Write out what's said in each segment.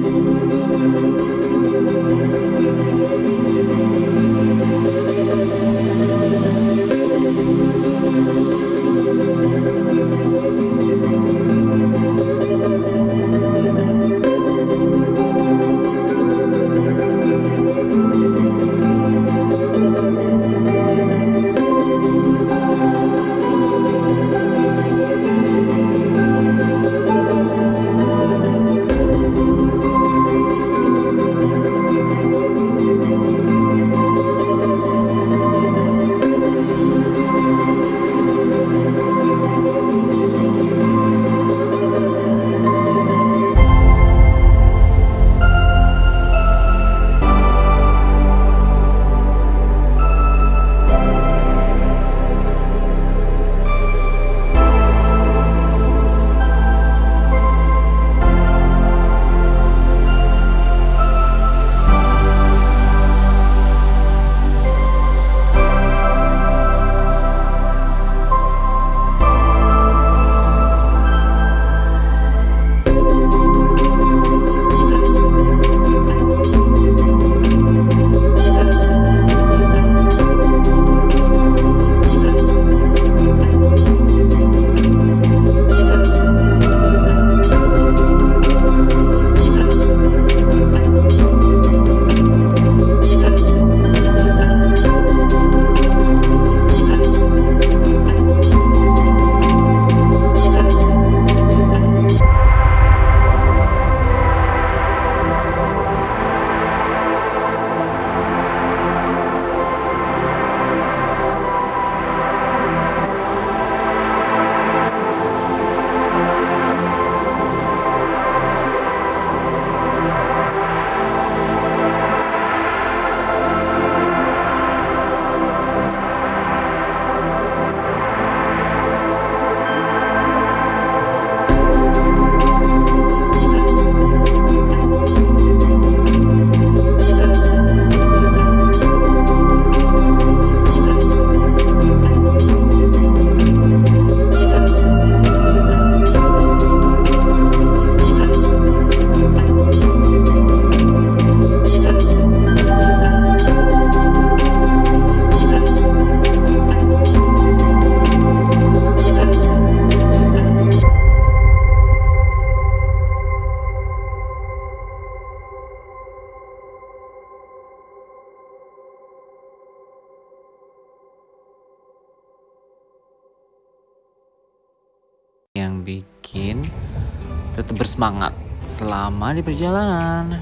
yang bikin tetap bersemangat selama di perjalanan.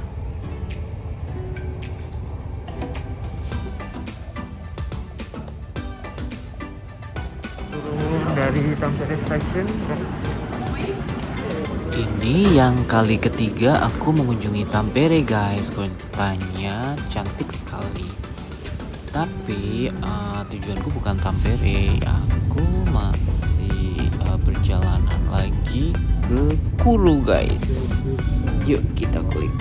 Turun dari Tampere Station, guys. Ini yang kali ketiga aku mengunjungi Tampere, guys. Kotanya cantik sekali. Tapi tujuanku bukan Tampere. Aku masih perjalanan lagi ke Kuru, guys. Yuk kita klik.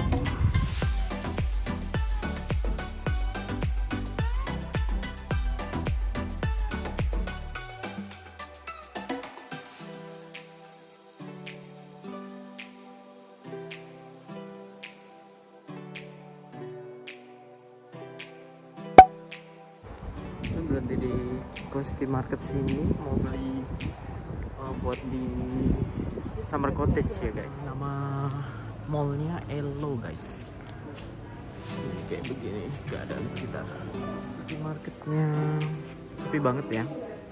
Berhenti di City Market sini mau beli buat di Summer Cottage ya, guys. Nama mallnya Elo, guys. Kayak begini keadaan sekitar City Marketnya, sepi banget ya.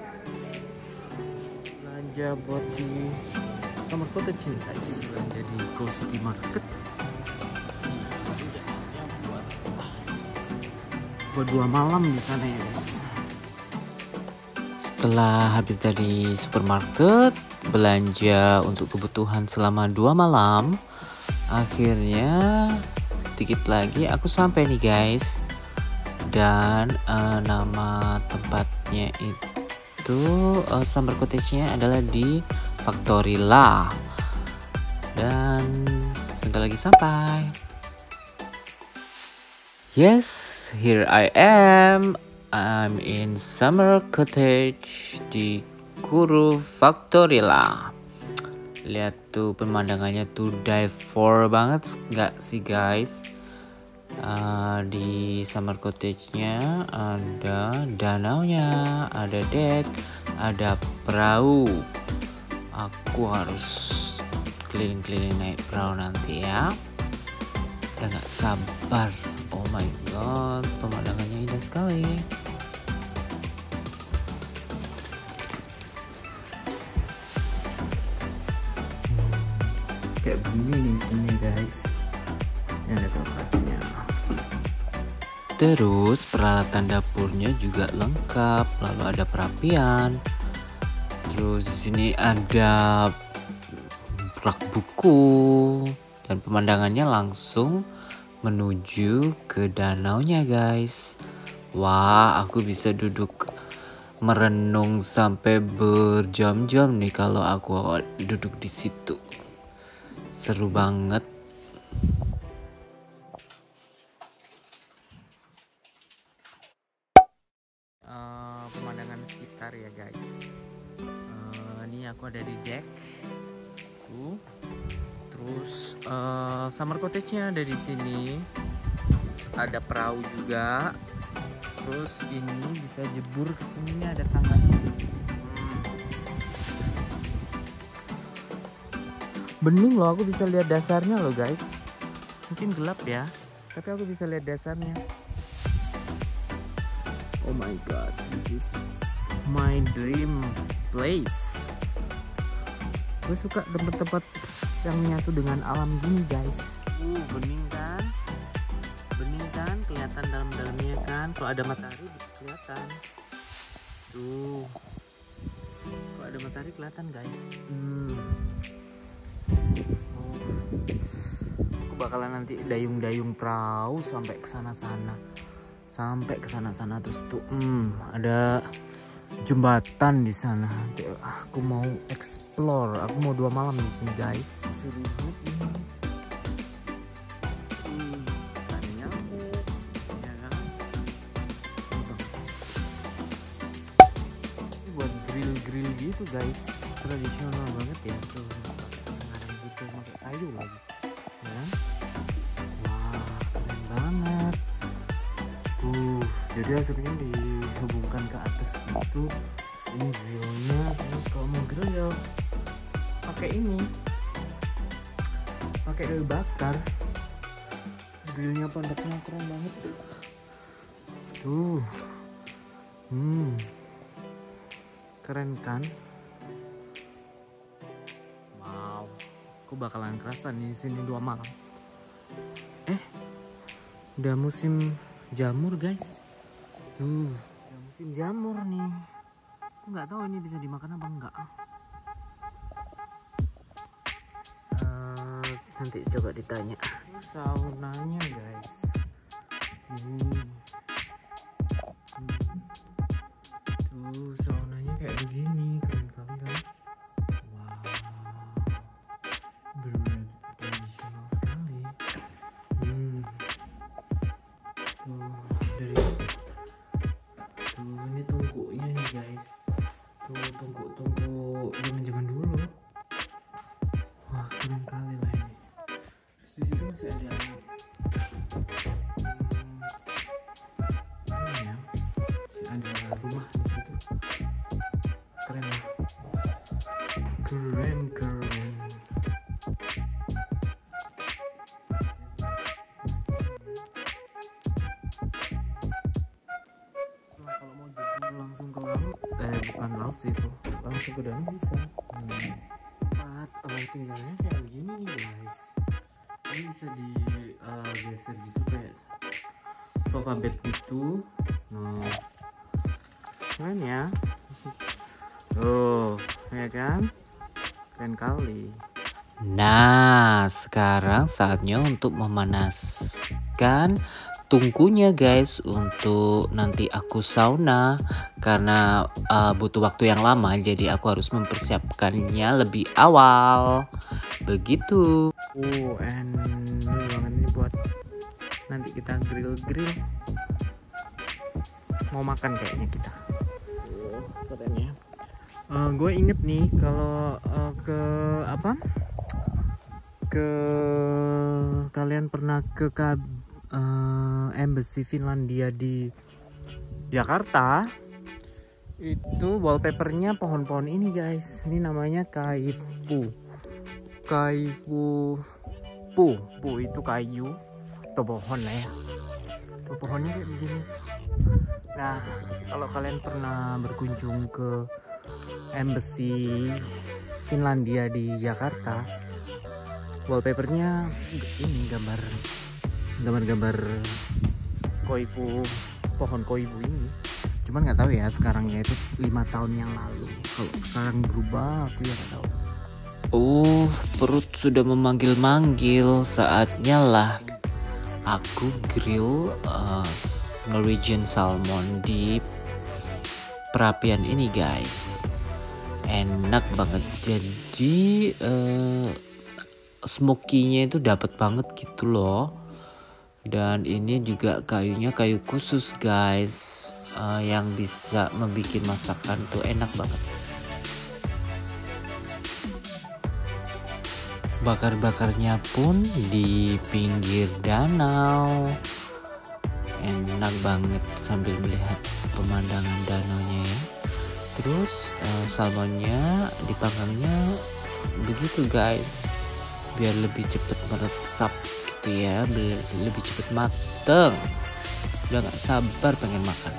Belanja buat di Summer Cottage ini, guys. Belanja di City Market buat 2 malam di sana ya, guys. Setelah habis dari supermarket, belanja untuk kebutuhan selama 2 malam, akhirnya sedikit lagi aku sampai nih, guys. Dan nama tempatnya itu Summer Cottage-nya adalah di Factoryla. Dan sebentar lagi sampai. Yes, here I am. I'm in Summer Cottage di Kuru Factoryla. Lihat itu pemandangannya tuh dive for banget nggak sih guys? Di summer cottage-nya ada danaunya, ada deck, ada perahu. Aku harus keliling-keliling naik perahu nanti ya. Udah nggak sabar. Oh my god, pemandangannya indah sekali. Kayak begini di sini guys. Ini ada kapasnya. Terus peralatan dapurnya juga lengkap. Lalu ada perapian. Terus di sini ada rak buku dan pemandangannya langsung menuju ke danaunya guys. Wah, aku bisa duduk merenung sampai berjam-jam nih kalau aku duduk di situ. Seru banget. Pemandangan sekitar ya guys. Ini aku ada di deck. Terus summer cottage-nya ada di sini. Ada perahu juga. Terus ini bisa jebur ke sini, ada tangga. Bening loh, aku bisa lihat dasarnya loh guys. Mungkin gelap ya, tapi aku bisa lihat dasarnya. Oh my god, this is my dream place. Gue suka tempat-tempat yang nyatu dengan alam gini guys. Bening kan? Bening kan? Kelihatan dalam-dalamnya kan? Kalau ada matahari bisa kelihatan. Tuh. Kalau ada matahari kelihatan guys. Aku bakalan nanti dayung-dayung perahu sampai ke sana-sana. Sampai ke sana-sana terus tuh ada jembatan di sana. Aku mau explore. Aku mau 2 malam di sini guys. Seru banget ini. Ada nyamuk, ya kan? Ini buat grill gitu guys. Tradisional banget ya tuh. Ngarang gitu pakai kayu lagi. Ya. Wah, keren banget. Jadi asapnya dihubungkan ke atas gitu. Terus ini grillnya. Terus kalau mau grill ya pakai ini, pakai kayu bakar. Terus grillnya pondoknya keren banget tuh. Keren kan? Wow, aku bakalan kerasan di sini 2 malam. Udah musim jamur guys. Tuh, udah musim jamur nih. Aku nggak tahu ini bisa dimakan apa enggak. Nanti coba ditanya. Ini saunanya guys. Tuh saunanya kayak begini, keren kali kan? Wow, bener tradisional sekali. Tuh ini tungkunya nih guys. Tuh tungku zaman dulu. Wah keren kali lah ini. Terus di situ masih ada ya, masih ada rumah di situ. Keren lah. Keren. Kalau mau jebur langsung ke laut, bukan laut sih itu, langsung ke danau bisa. Tempat tinggalnya kayak begini nih guys. Ini bisa digeser gitu kayak sofa bed gitu. Nah, keren ya. Tuh, ya kan? Keren kali. Nah, sekarang saatnya untuk memanaskan tungkunya guys, untuk nanti aku sauna karena butuh waktu yang lama, jadi aku harus mempersiapkannya lebih awal. Begitu. Enak banget ini buat nanti kita grill. Mau makan kayaknya kita. Keren ya. Gue inget nih kalau ke kalian pernah ke Embassy Finlandia di Jakarta, itu wallpapernya pohon-pohon ini guys. Ini namanya kaifu. Pu itu kayu atau pohon lah ya. Itu pohonnya kayak begini. Nah, kalau kalian pernah berkunjung ke Embassy Finlandia di Jakarta, wallpapernya ini gambar koifu, pohon koifu ini. Cuman nggak tahu ya sekarangnya, itu 5 tahun yang lalu. Kalau sekarang berubah aku ya nggak tahu. Perut sudah memanggil-manggil. Saatnya lah aku grill Norwegian salmon di perapian ini guys. Enak banget. Jadi smoky-nya itu dapat banget gitu loh. Dan ini juga kayunya kayu khusus guys, yang bisa membuat masakan tuh enak banget. Bakar-bakarnya pun di pinggir danau. Enak banget sambil melihat pemandangan danaunya ya. Terus salmonnya dipanggangnya begitu guys, biar lebih cepat meresap gitu ya, biar lebih cepat mateng. Udah gak sabar pengen makan.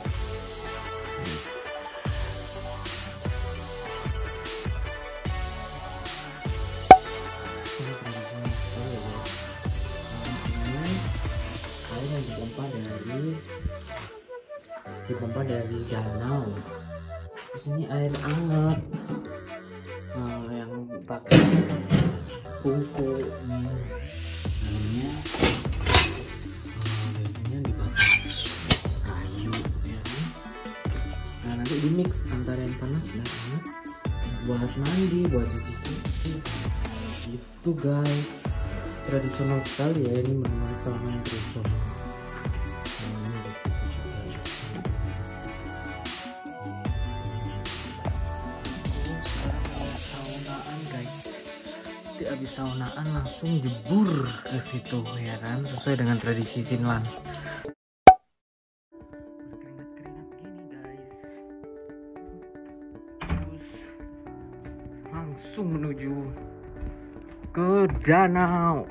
Dipompa dari danau. Di sini air hangat, yang pakai tungku namanya, biasanya dibakar kayu ya kan? Nah nanti di mix antara yang panas dan hangat buat mandi, buat cuci-cuci gitu guys. Tradisional sekali ya ini, menu salmon tradisional. Habis saunaan langsung jebur ke situ ya kan, sesuai dengan tradisi Finland. Keringat-keringat gini guys, terus langsung menuju ke danau.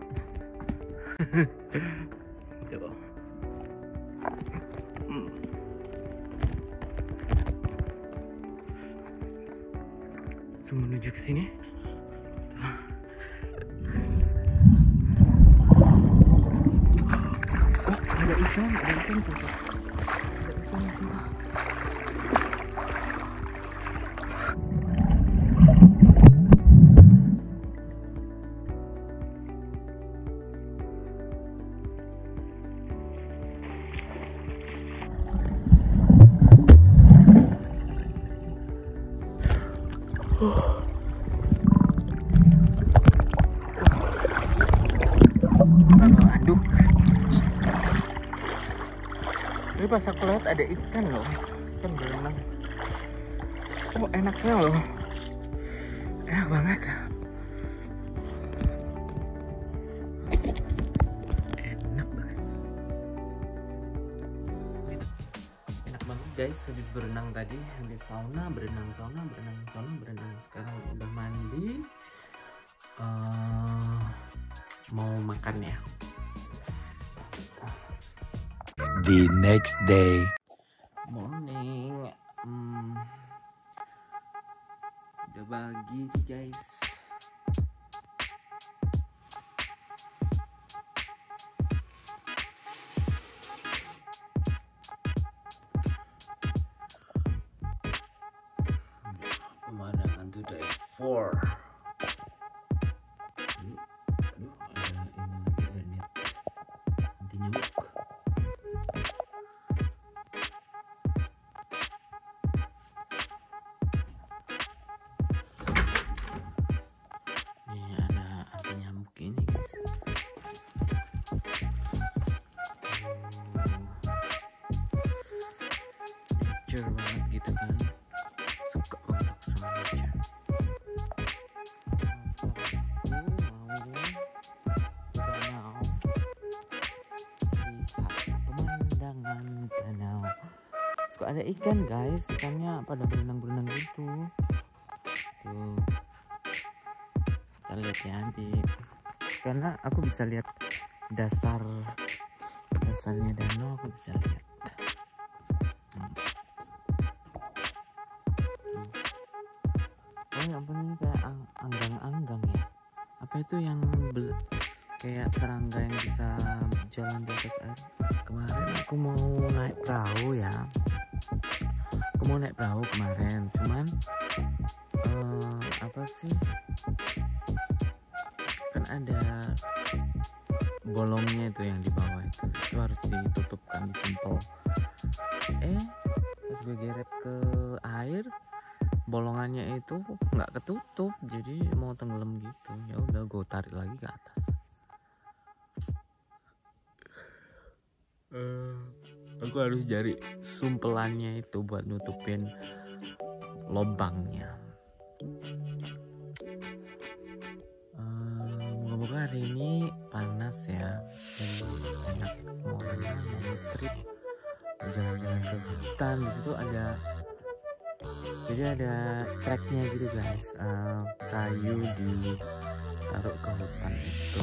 Tuh. Langsung menuju ke sini. Ada ikan tuh. Ada ikan di sini. Aduk. Ini pas aku lihat ada ikan loh, ikan berenang. Oh enaknya loh, enak banget. Enak banget. Enak banget guys, habis berenang tadi, habis sauna, berenang. Sekarang udah mandi, mau makan ya. The next day. Morning. Udah pagi guys. Pemandangan tuh day 4. Aduh, ada ini anti nyamuk. Nature banget gitu kan, suka banget sama nature. Kok ada ikan guys, ikannya pada berenang-berenang gitu. Tuh, kita lihat ya nanti, karena aku bisa lihat dasarnya danau, aku bisa lihat. Oh ya ampun, ini kayak anggang-anggang ya. Apa itu yang kayak serangga yang bisa jalan di atas air. Kemarin aku mau naik perahu ya. Aku mau naik perahu kemarin, cuman apa sih? Kan ada bolongnya itu yang di bawah itu harus ditutupkan, disimpel. Pas gue geret ke air, bolongannya itu nggak ketutup, jadi mau tenggelam gitu. Ya udah gue tarik lagi ke atas. Aku harus cari sumpelannya itu buat nutupin lubangnya. Moga-moga hari ini panas ya, jadi enak mau trip, jalan-jalan ke hutan. Di situ ada treknya gitu guys, kayu ditaruh ke hutan itu.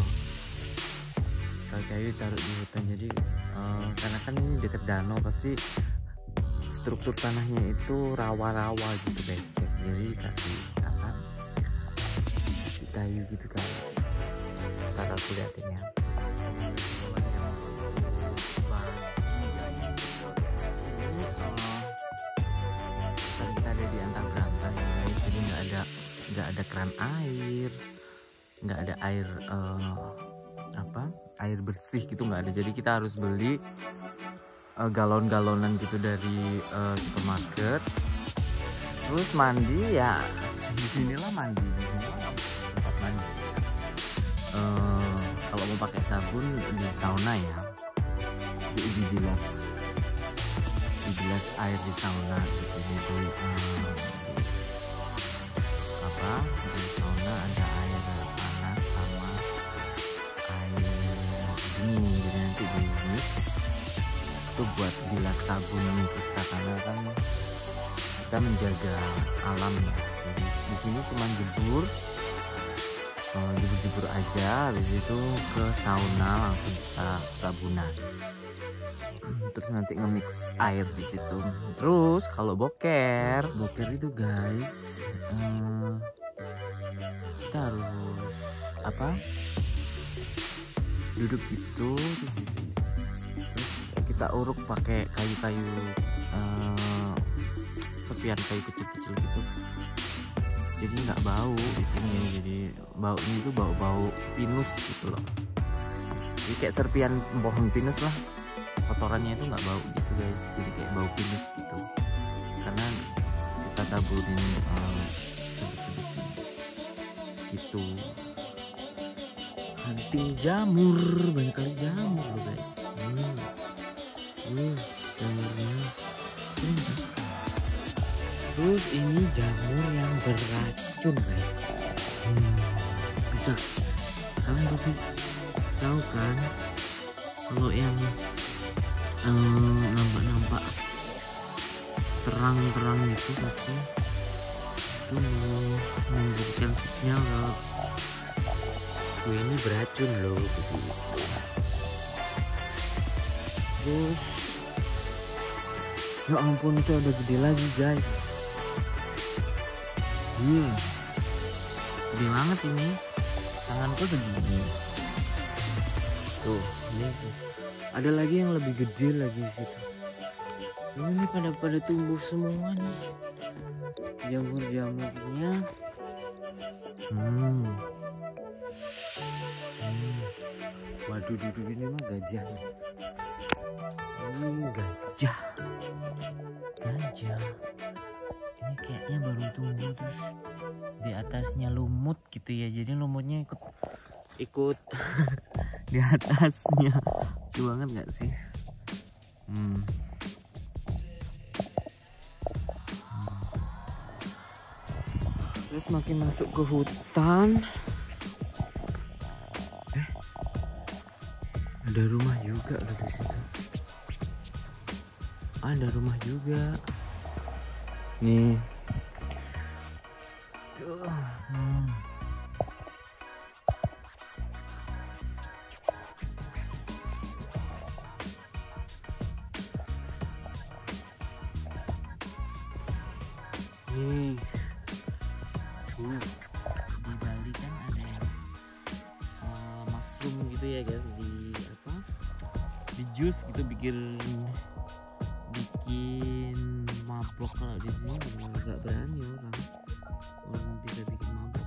Kayu taruh di hutan, jadi karena kan ini dekat danau, pasti struktur tanahnya itu rawa-rawa gitu, becek, jadi kasih kayu gitu guys. Cara aku liatin ya. Kita ada di antara berantai guys, jadi nggak ada keran air, nggak ada air air bersih gitu, nggak ada. Jadi kita harus beli galon-galonan gitu dari supermarket. Terus mandi ya disinilah mandi, tempat mandi. Kalau mau pakai sabun di sauna ya, dibilas air di sauna gitu. Jadi di sauna ada air panas sama air dingin, jadi nanti di mix itu buat bilas sabun kita, karena kan kita menjaga alam ya. Jadi di sini cuma jebur aja, habis itu ke sauna langsung kita sabunan. Terus nanti nge-mix air di situ. Terus kalau boker itu guys, kita harus duduk gitu, terus kita uruk pakai kayu-kayu, serpian kayu kecil-kecil gitu, jadi nggak bau itunya. Jadi baunya itu bau pinus gitu loh, jadi kayak serpian pohon pinus lah, kotorannya itu nggak bau gitu guys, jadi kayak bau pinus gitu, karena kita taburin gitu. Hunting jamur, banyak kali jamur loh guys. Jamurnya. Terus ini jamur yang beracun guys. Bisa, kalian pasti tahu kan, kalau yang nampak terang-terang itu pasti itu memberikan sinyal kalau gue ini beracun loh gitu. Terus ya ampun, itu udah gede lagi guys. Gede banget ini, tanganku segini tuh. Ini tuh ada lagi yang lebih gede lagi di situ. Ini pada tumbuh semua nih jamur-jamurnya. Waduh, duduk ini mah gajah. Ini gajah. Ini kayaknya baru tumbuh, terus di atasnya lumut gitu ya. Jadi lumutnya ikut di atasnya. Lucu banget nggak sih? Terus makin masuk ke hutan, ada rumah juga loh di situ. Ada rumah juga. Nih. Tuh. Nih. Di Bali kan ada yang mushroom gitu ya guys, di apa? Di jus gitu, bikin mabok. Kalau di sini nggak berani orang bisa bikin mabok.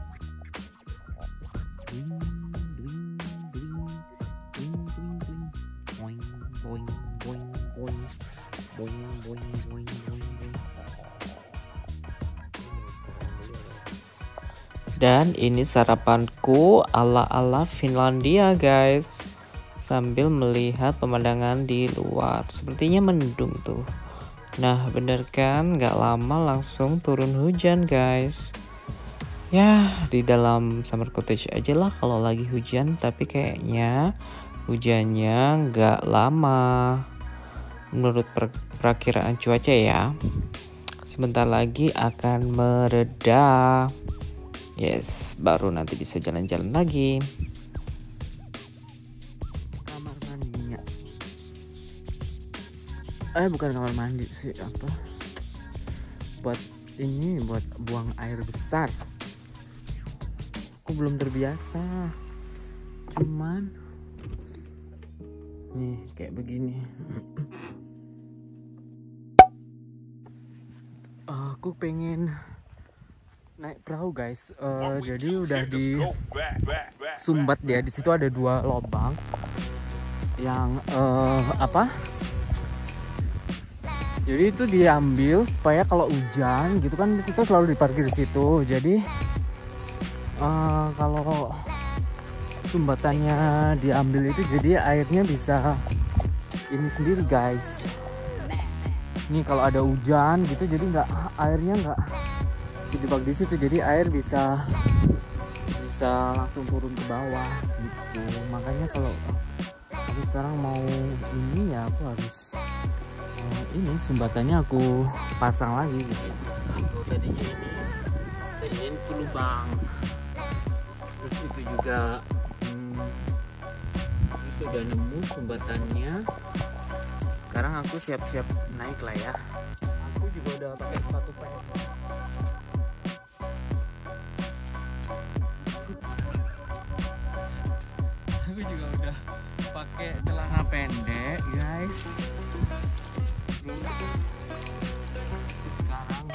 Ding ding ding ding ding ding, boing boing boing boing boing boing boing boing boing. Dan ini sarapanku ala-ala Finlandia guys, sambil melihat pemandangan di luar. Sepertinya mendung tuh. Nah bener kan, gak lama langsung turun hujan guys. Ya di dalam summer cottage aja lah kalau lagi hujan, tapi kayaknya hujannya gak lama menurut perakiraan cuaca ya. Sebentar lagi akan mereda. Yes, baru nanti bisa jalan-jalan lagi. Kamar mandinya. Bukan kamar mandi sih, apa? Buat ini, buat buang air besar. Aku belum terbiasa. Cuman nih kayak begini. Aku pengen naik perahu guys. Jadi udah di sumbat dia. Di situ ada 2 lubang yang apa? Jadi itu diambil supaya kalau hujan gitu kan, kita selalu diparkir di situ. Jadi kalau sumbatannya diambil itu, jadi airnya bisa ini sendiri guys. Ini kalau ada hujan gitu, jadi airnya nggak dijebak di situ, jadi air bisa langsung turun ke bawah gitu. Makanya kalau aku sekarang mau ini ya, aku harus ini sumbatannya aku pasang lagi gitu. Tadinya ini lubang, terus itu juga sudah nemu sumbatannya. Sekarang aku siap-siap naik lah ya. Aku juga udah pakai sepatu pendek. Aku juga udah pakai celana pendek guys. Sekarang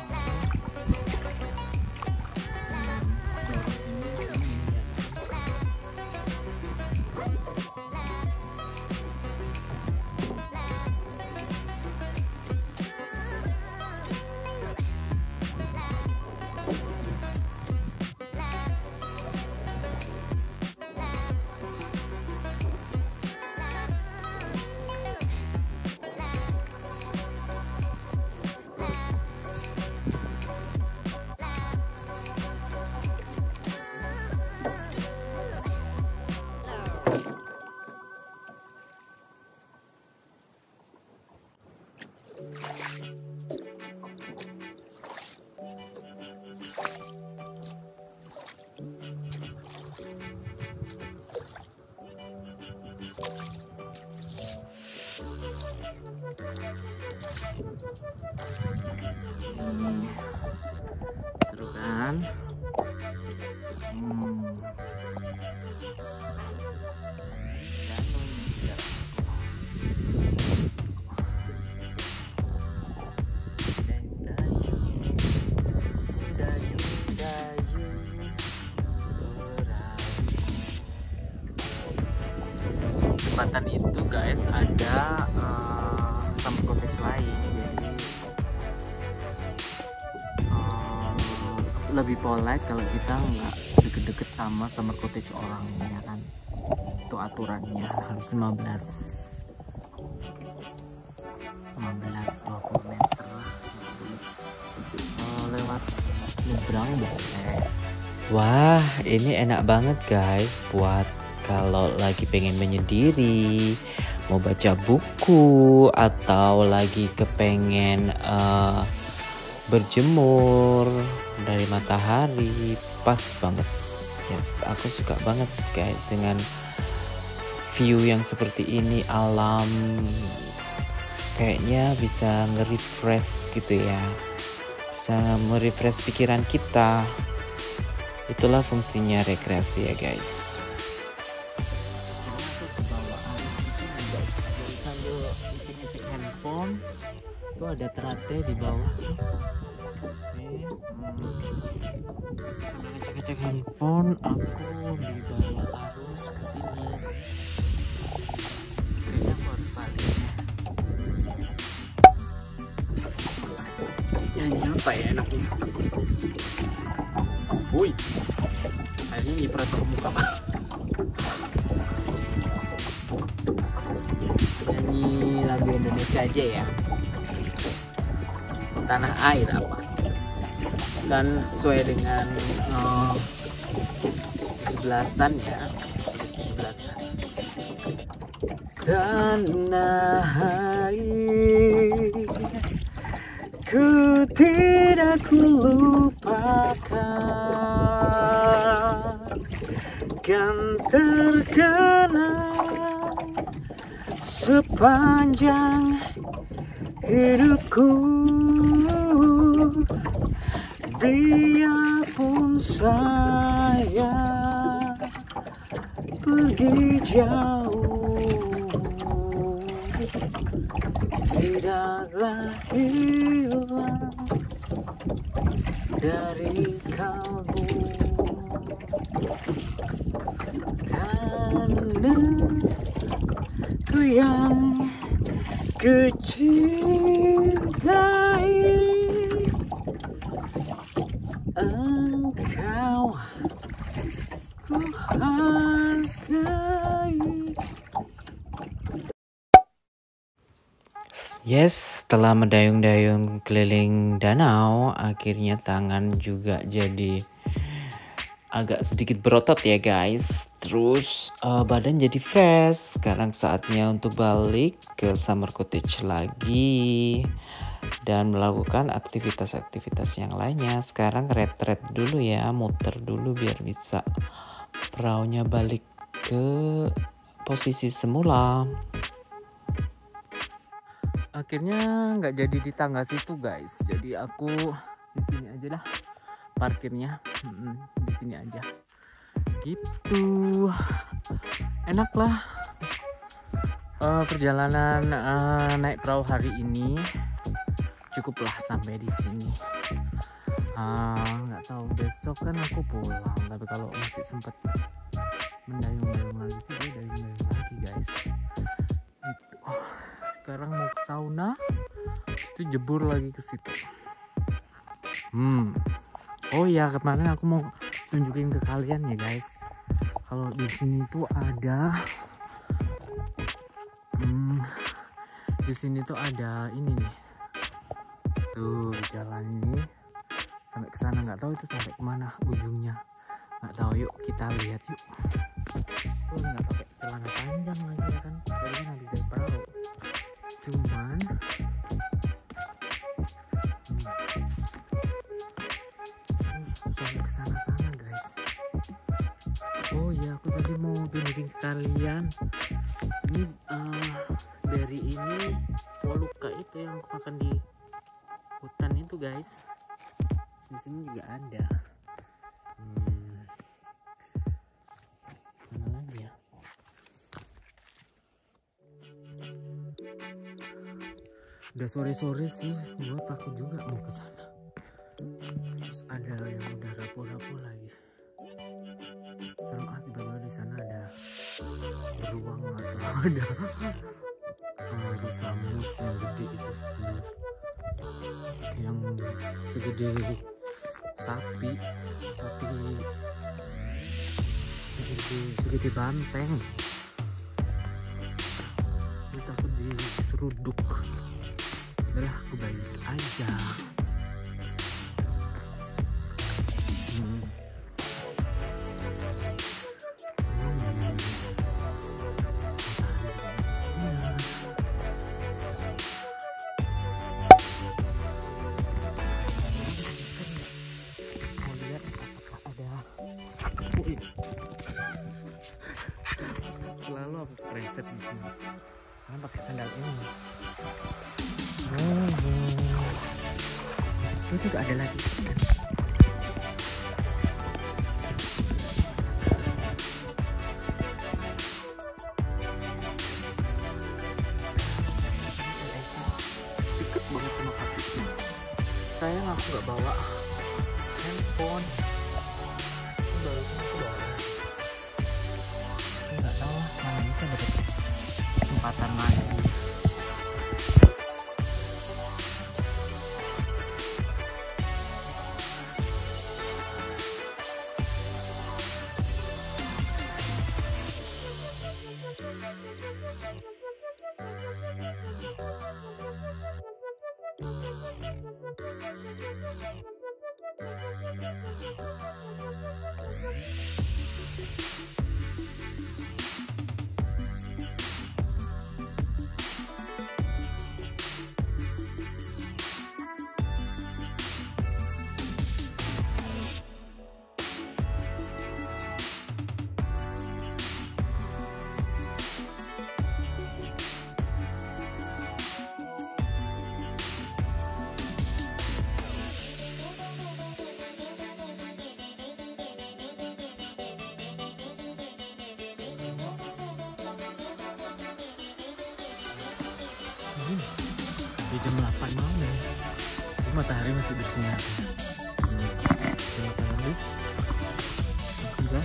seru kan? Jembatan itu guys ada summer cottage lain, jadi lebih polite kalau kita nggak deket-deket sama summer cottage orang ya kan. Itu aturannya harus 15-20 meter lah. Lewat nyebrang boleh. Wah ini enak banget guys buat kalau lagi pengen menyendiri, mau baca buku atau lagi kepengen berjemur dari matahari, pas banget. Yes, aku suka banget kayak dengan view yang seperti ini, alam kayaknya bisa nge-refresh gitu ya, bisa merefresh pikiran kita. Itulah fungsinya rekreasi ya guys. Sambil ngecek handphone, tuh ada teratai di bawah. Sambil ngecek handphone, aku dibawa arus ke sini. Kayaknya aku harus balik. Nyanyi apa ya enaknya? Woi, akhirnya nyiprat ke muka. Nyanyi lagu Indonesia aja ya. Tanah air apa? Kan sesuai dengan 17-an ya. 17-an. Tanah air, ku tidak lupakan, kan terkenang sepanjang hidupku. Biarpun saya pergi jauh, tidaklah hilang dari kalbu. Tanahku yang ku cintai, engkau ku hargai. Yes, setelah mendayung-dayung keliling danau, akhirnya tangan juga jadi agak sedikit berotot ya guys. Terus badan jadi fresh. Sekarang saatnya untuk balik ke Summer Cottage lagi dan melakukan aktivitas-aktivitas yang lainnya. Sekarang retret dulu ya, muter dulu biar bisa perahunya balik ke posisi semula. Akhirnya nggak jadi di tangga situ guys, jadi aku di sini aja lah parkirnya, di sini aja gitu. Enak lah perjalanan naik perahu hari ini, cukuplah sampai di sini. Nggak tahu besok kan aku pulang, tapi kalau masih sempet mendayung-dayung lagi sih gue dayung-dayung lagi guys gitu. Sekarang mau ke sauna, terus itu jebur lagi ke situ. Oh ya, kemarin aku mau tunjukin ke kalian ya guys, kalau di sini tuh ada di sini tuh ada ini nih, tuh jalan ini sampai ke sana, nggak tahu itu sampai kemana ujungnya, nggak tahu. Yuk kita lihat yuk. Nggak pakai celana panjang lagi ya kan, tadi kan habis dari perahu. Cuman sampai ke sana guys. Oh ya, aku tadi mau tunjukin ke kalian. Ini dari ini poluka itu yang aku makan di hutan itu guys. Di sini juga ada. Mana lagi ya? Udah sore-sore sih, gue takut juga mau ke sana. Terus ada yang udah rapuh-rapuh lagi. Serem tiba-tiba di sana ada beruang atau ada rusa mus yang gede itu, yang segede sapi segede banteng. Gue takut diseruduk. Udahlah, aku balik aja. set di sini. Kalian pakai sandal ini. Itu juga ada lagi. Deket banget sama kakinya. Sayang aku nggak bawa handphone. Baru aku bawa. Nggak tahu mana bisa dapat kesempatan lagi. Di jam 8 malam ya. Ini matahari masih bersinar. Matahari. Enggak.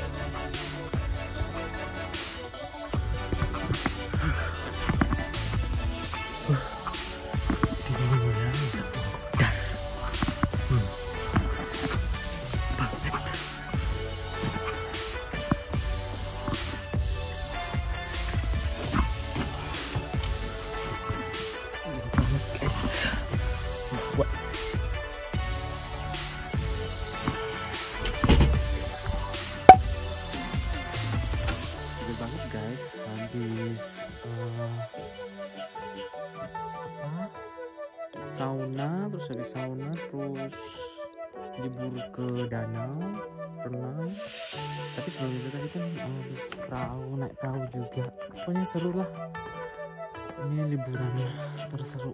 Sauna, terus habis sauna terus diburu ke danau renang. Tapi sebelum itu tadi kan habis naik perahu juga. Pokoknya seru lah, ini liburannya terseru.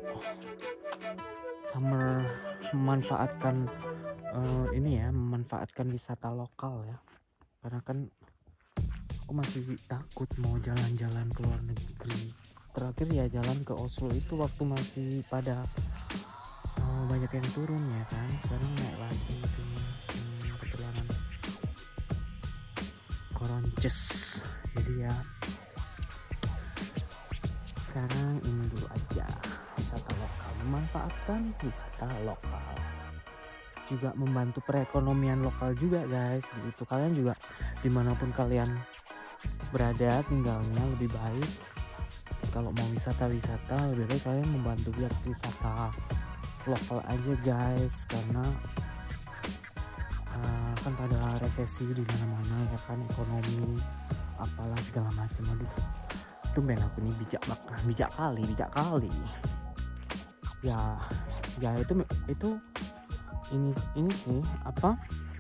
Summer memanfaatkan memanfaatkan wisata lokal ya, karena kan aku masih takut mau jalan-jalan ke luar negeri. Terakhir ya jalan ke Oslo itu waktu masih pada banyak yang turun ya kan. Sekarang naik lagi ke perjalanan Koronces. Jadi ya sekarang ini dulu aja, wisata lokal, memanfaatkan wisata lokal, juga membantu perekonomian lokal juga guys gitu. Kalian juga dimanapun kalian berada tinggalnya, lebih baik kalau mau wisata lebih baik kalian membantu biar wisata lokal aja guys, karena kan pada resesi di mana-mana ya kan, ekonomi apalah segala macam. Aduh, tumben aku nih bijak kali ya itu ini sih apa,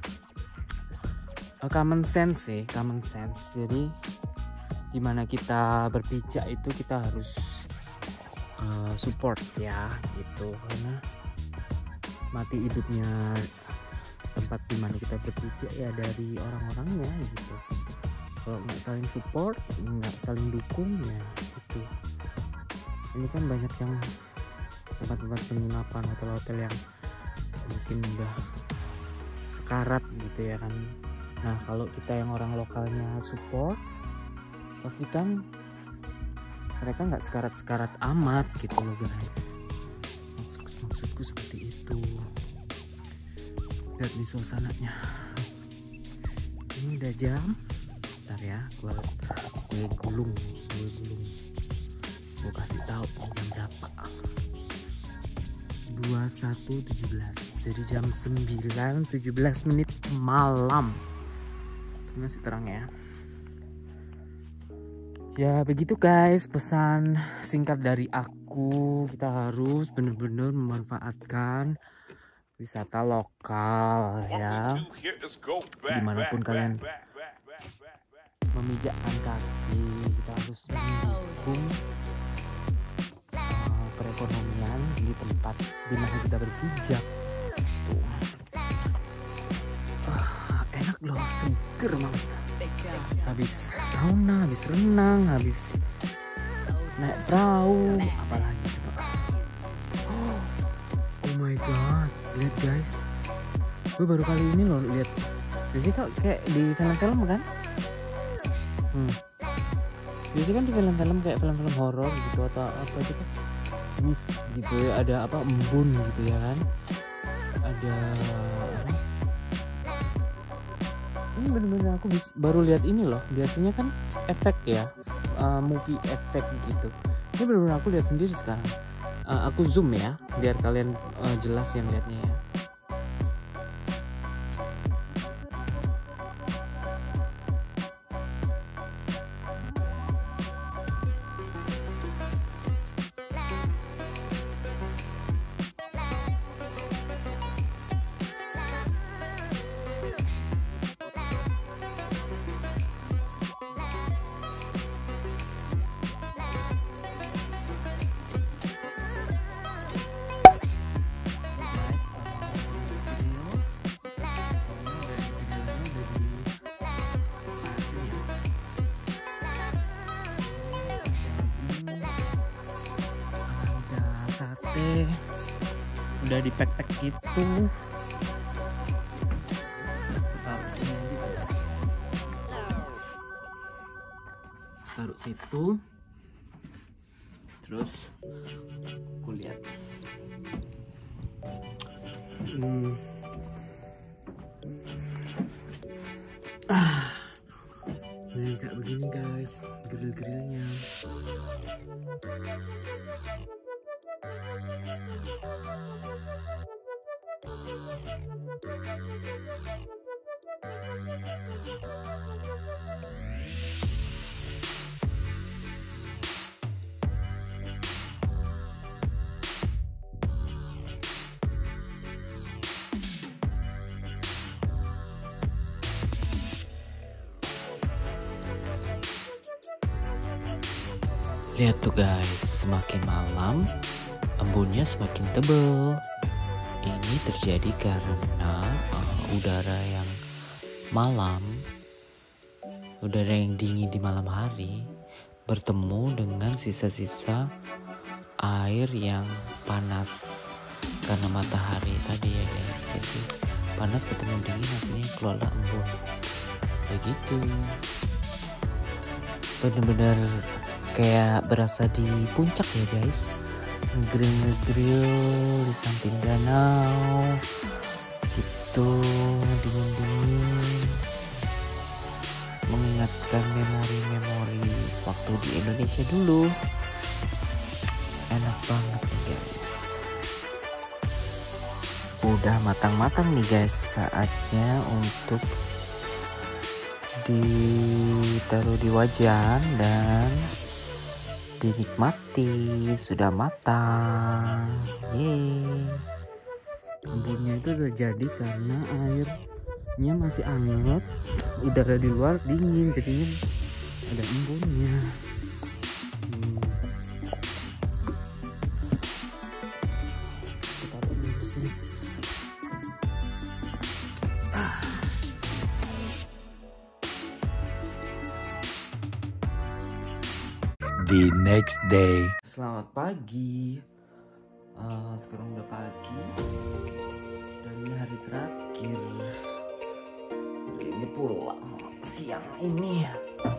common sense. Jadi dimana kita berpijak itu kita harus support ya gitu, karena mati hidupnya tempat dimana kita berpijak ya dari orang-orangnya gitu. Kalau nggak saling support, nggak saling dukung ya gitu. Ini kan banyak yang tempat-tempat penginapan, hotel-hotel yang mungkin udah sekarat gitu ya kan. Nah kalau kita yang orang lokalnya support, pastikan mereka nggak sekarat-sekarat amat gitu loh guys. Maksudku seperti itu. Lihat nih suasananya. Ini udah jam, bentar ya, gue gulung. Gue kasih tahu jam berapa. 21.17. Jadi jam 9.17 menit malam. Masih terang ya. Ya begitu guys, pesan singkat dari aku. Kita harus benar-benar memanfaatkan wisata lokal ya. Dimanapun kalian memijakkan kaki, kita harus mendukung perekonomian di tempat di mana kita berpijak. Tuh. Enak loh, seger banget. Habis sauna, habis renang, habis naik perahu, apalagi coba. Oh my god, lihat guys, gue baru kali ini loh lihat. Biasanya kayak di film-film kan, biasanya kan di film-film kayak film-film horor gitu atau apa gitu, gitu ya, ada apa embun gitu ya kan, ada apa? Ini bener-bener aku baru lihat ini loh. Biasanya kan efek ya, movie efek gitu. Ini bener-bener aku lihat sendiri sekarang. Aku zoom ya biar kalian jelas yang lihatnya ya. Udah di pack gitu. Taruh sini aja. Taruh situ. Terus aku lihat. Nah, kayak begini guys, grill-grillnya. Lihat tuh guys, semakin malam embunnya semakin tebal. Ini terjadi karena udara yang malam, udara yang dingin di malam hari bertemu dengan sisa-sisa air yang panas karena matahari tadi ya guys. Jadi panas ketemu dingin akhirnya keluarlah embun. Begitu. Bener-bener kayak berasa di puncak ya guys, ngegrill di samping danau gitu, dingin-dingin, mengingatkan memori-memori waktu di Indonesia dulu. Enak banget nih guys. Udah matang-matang nih guys, saatnya untuk ditaruh di wajan dan dinikmati. Sudah matang. Yeay. Embunnya itu udah jadi karena airnya masih hangat, udara di luar dingin, jadinya ada embunnya. Kita taruh di sini. The next day. Selamat pagi. Sekarang udah pagi dan ini hari terakhir. Hari ini pulang siang ini.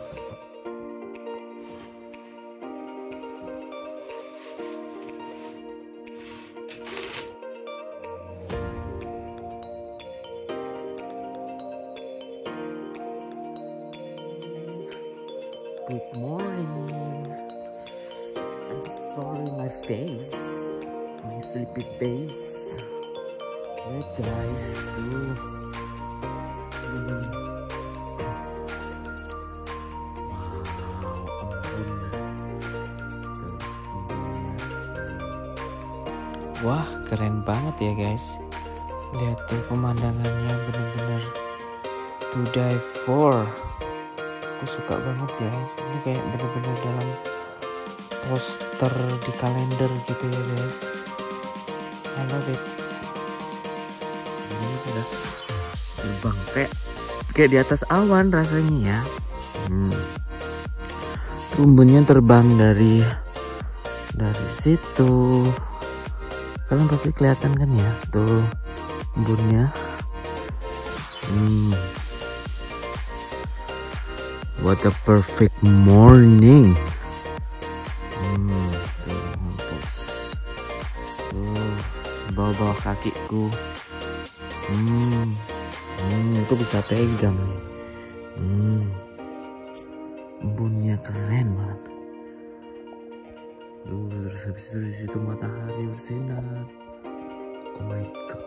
Good morning. I'm sorry my face, my sleepy face. Alright guys, tuh. Wow, wah, keren banget ya guys. Lihat tuh pemandangannya, bener-bener to die for. Aku suka banget guys. Ini kayak bener-bener dalam poster di kalender gitu ya guys. I love it. Ini udah terbang kayak di atas awan rasanya ya. Embunnya terbang dari situ. Kalian pasti kelihatan kan ya tuh embunnya. What a perfect morning. Tuh, mampus. Tuh, bawa kakiku. Aku bisa pegang. Embunnya keren banget. Terus habis itu di situ matahari bersinar. Oh my god.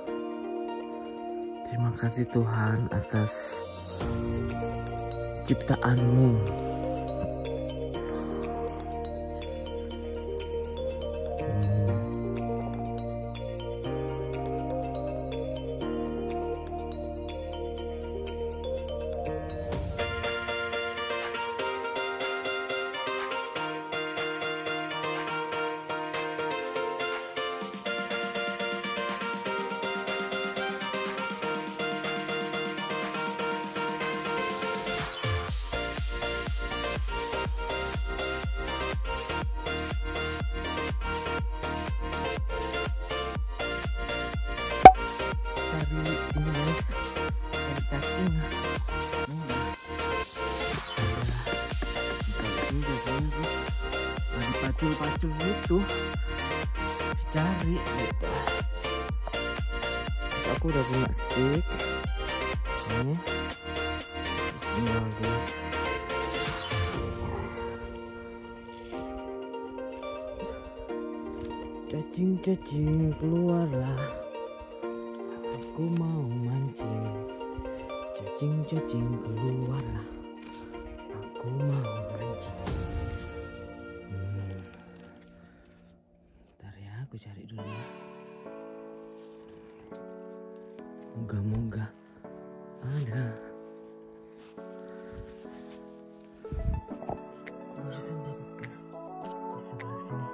Terima kasih Tuhan atas ciptaanmu. Ini guys, ada cacing. Dikalisin cacingnya terus dipacul-pacul gitu, dicari gitu. Terus aku udah punya stick ini, terus tinggal di cacing keluarlah. Aku mau mancing, cacing keluarlah. Aku mau mancing. Bentar ya, aku cari dulu ya. Moga-moga ada. Aku barusan dapat guys di sebelah sini.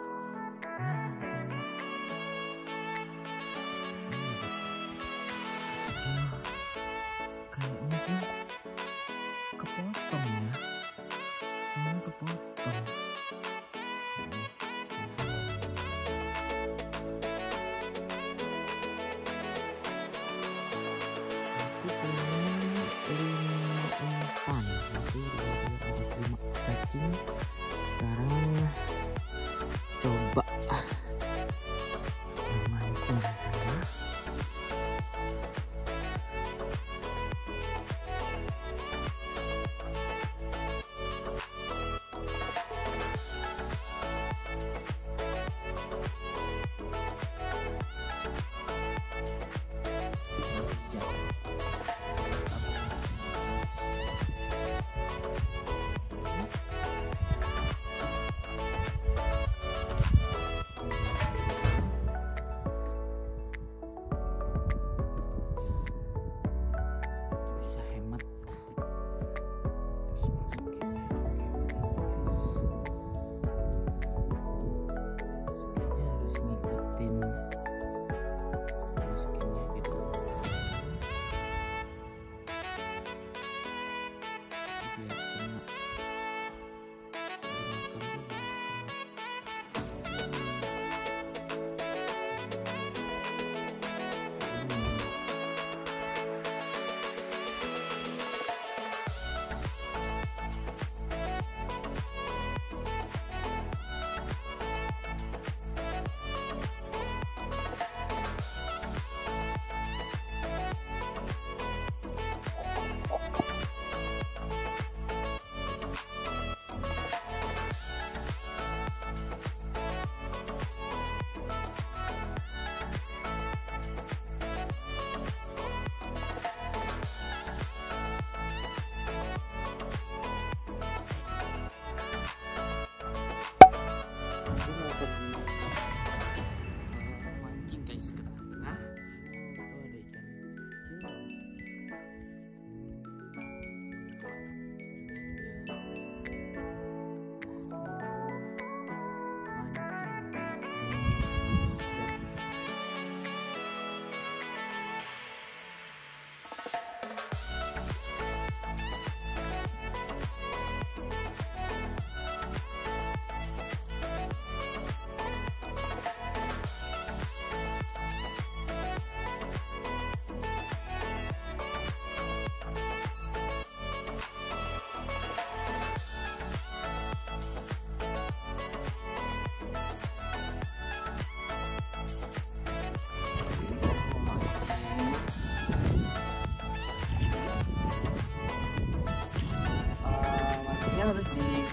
Kayaknya sih kepotong ya, semua kepotong. Aku pengen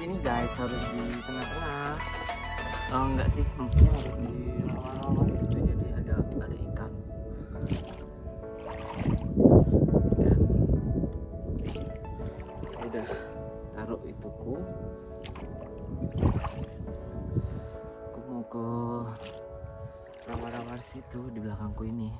ini guys, harus di tengah-tengah. Oh enggak sih, maksudnya harus di rawa-rawa situ, jadi ada ikan. Dan udah taruh ituku. Aku mau ke rawa-rawa situ di belakangku ini.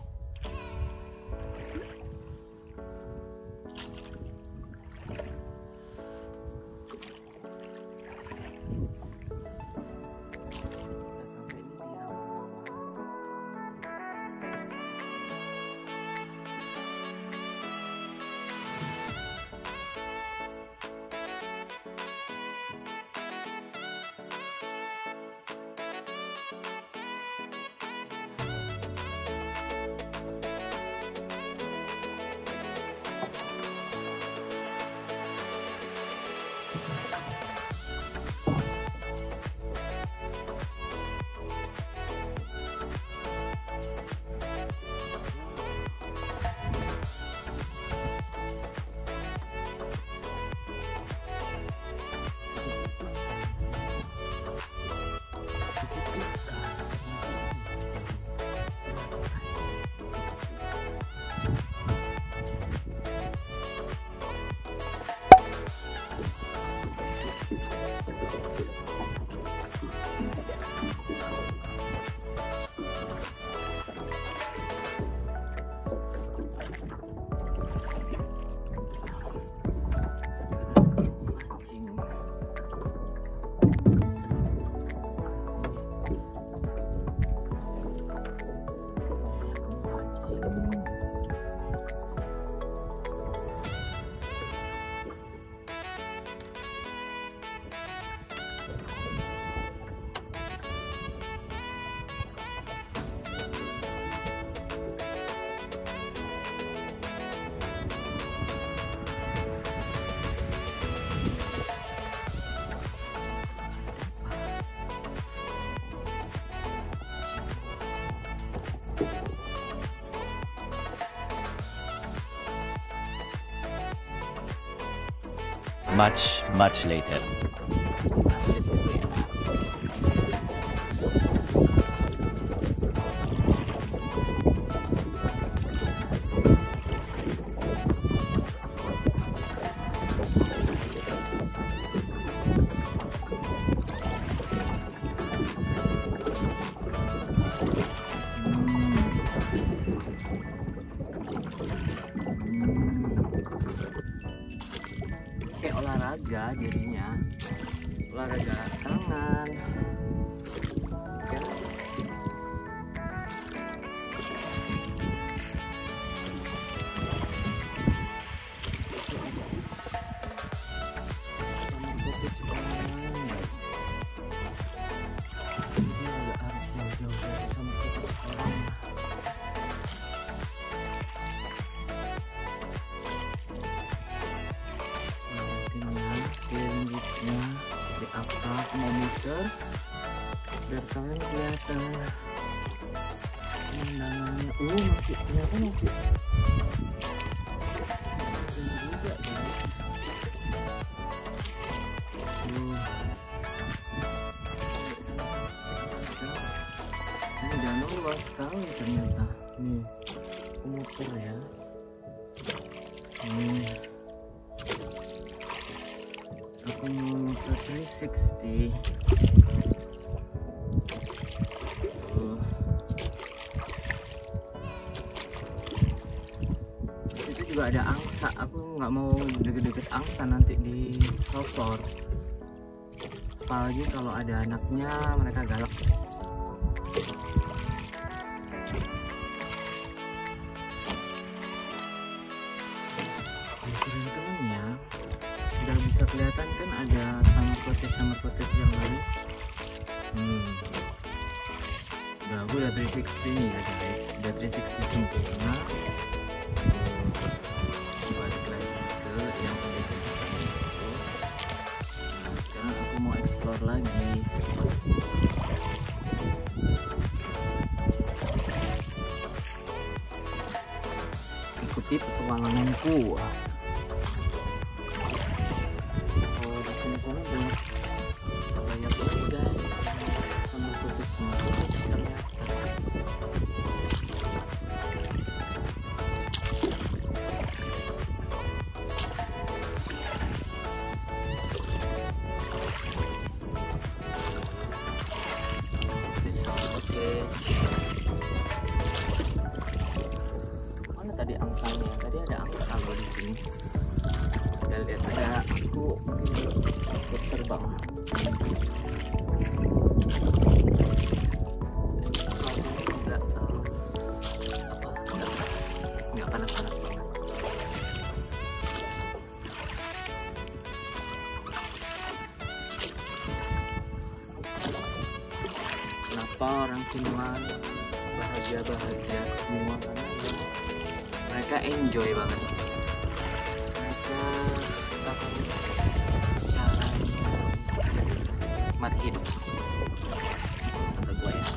Much later. Kayak olahraga jadinya, olahraga tangan ya. Di atap mau muter biar kalian kelihatan pemandangannya. Masih ternyata masih keren juga guys. Ini danau luas sekali ternyata. Nih muter ya. Aku mau ke 360. Di situ juga ada angsa. Aku nggak mau deket-deket angsa, nanti disosor. Apalagi kalau ada anaknya, mereka galak. Teman-temannya udah bisa kelihatan kan, ada summer cottage yang lain. Udah, udah 360 nih ya guys, udah 360 sempurna. Balik lagi ke yang udah sekarang aku mau explore lagi. Ikuti petualanganku. Di sini banyak sini. Kita lihat ada aku mungkin terbang. Nggak panas-panas banget. Kenapa orang Finland bahagia semua? Karena mereka enjoy banget. Mereka tahu caranya nikmat hidup. Kata gue ya.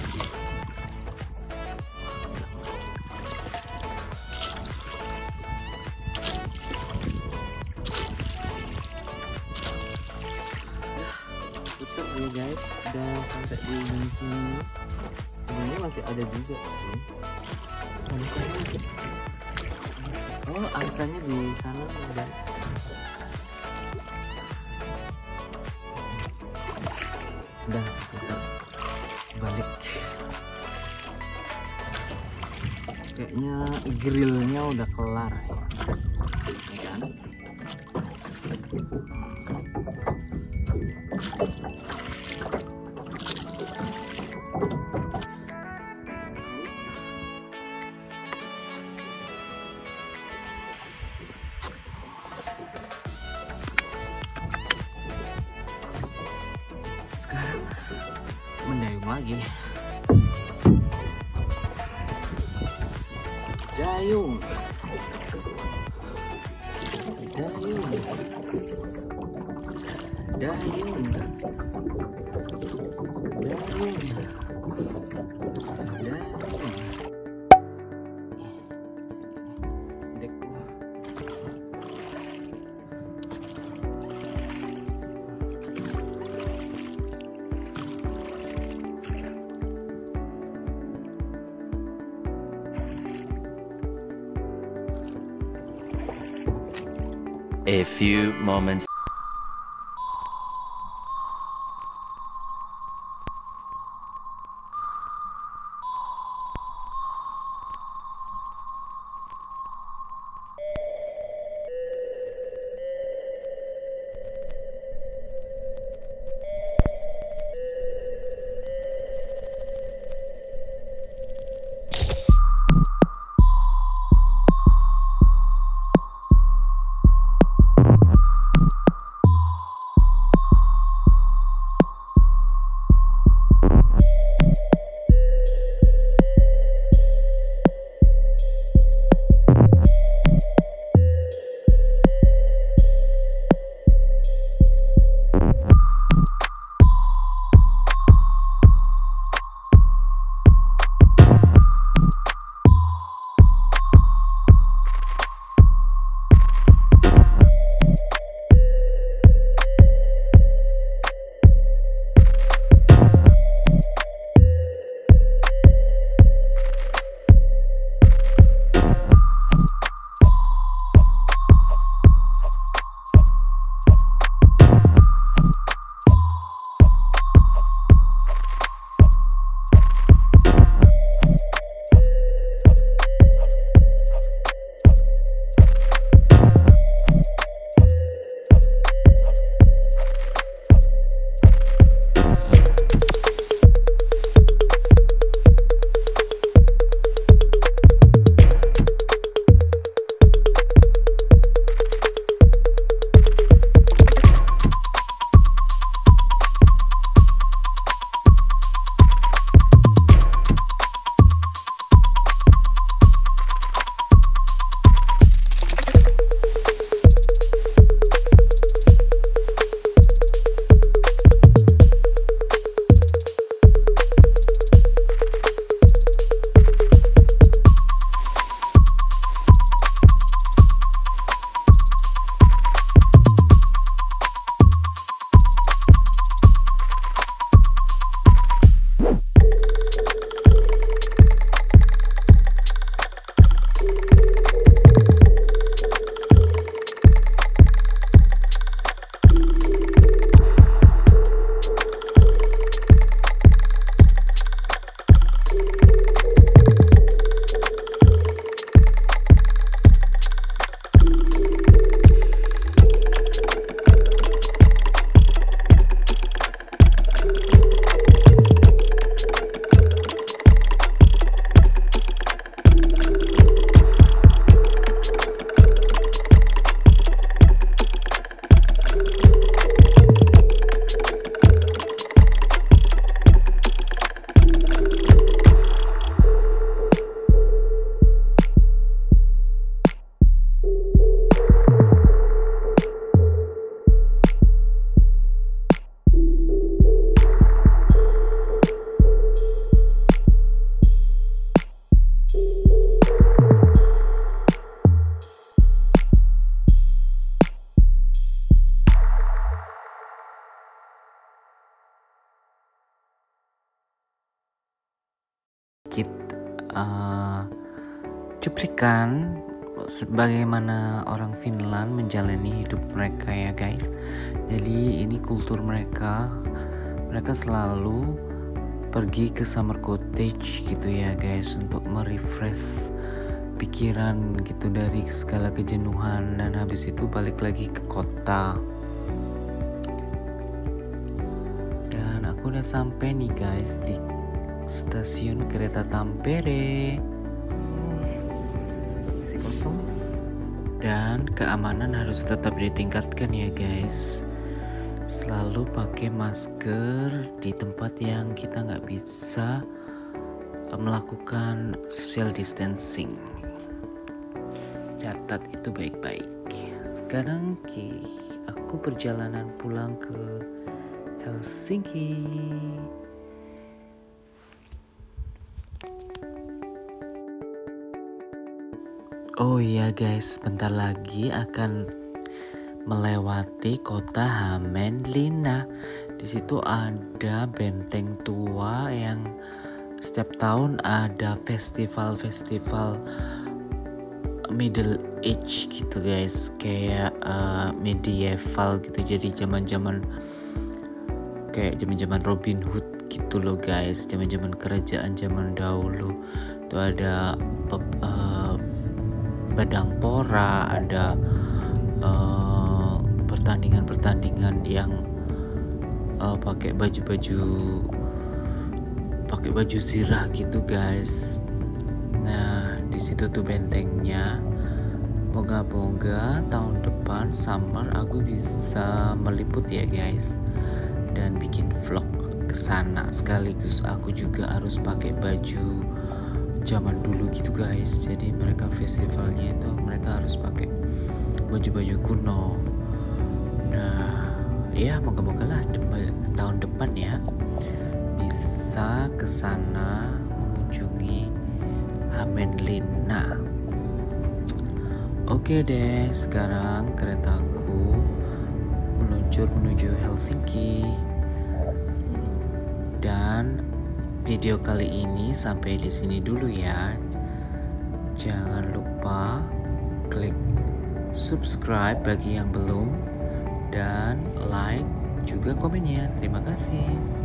Putar ya guys, udah sampai di sini. Sebenarnya masih ada juga sih. Oh, angsanya di sana ada. Udah putar balik. Kayaknya grillnya udah kelar ya. Kan? Sekarang mendayung lagi. Dayung. Dayung. Dayung. Dayung. Dayung. Sini dekku. A few moments. cuplikan bagaimana orang Finland menjalani hidup mereka ya guys. Jadi ini kultur mereka selalu pergi ke summer cottage gitu ya guys, untuk merefresh pikiran gitu dari segala kejenuhan, dan habis itu balik lagi ke kota. Dan aku udah sampai nih guys di stasiun kereta Tampere. Dan keamanan harus tetap ditingkatkan ya guys. Selalu pakai masker di tempat yang kita nggak bisa melakukan social distancing. Catat itu baik-baik. Sekarang aku perjalanan pulang ke Helsinki. Oh iya guys, bentar lagi akan melewati kota Hämeenlinna. Di situ ada benteng tua yang setiap tahun ada festival middle age gitu guys, kayak medieval gitu. Jadi zaman Robin Hood gitu loh guys, zaman kerajaan zaman dahulu. Itu ada pedang pora, ada pertandingan yang pakai baju zirah gitu guys. Nah di situ tuh bentengnya. Moga-moga tahun depan summer aku bisa meliput ya guys, dan bikin vlog kesana, sekaligus aku juga harus pakai baju zaman dulu gitu guys. Jadi mereka festivalnya itu mereka harus pakai baju-baju kuno. Nah ya moga-moga lah tahun depan ya bisa kesana mengunjungi Hämeenlinna. Oke deh, sekarang keretaku meluncur menuju Helsinki. Dan video kali ini sampai di sini dulu ya. Jangan lupa klik subscribe bagi yang belum, dan like juga komennya. Terima kasih.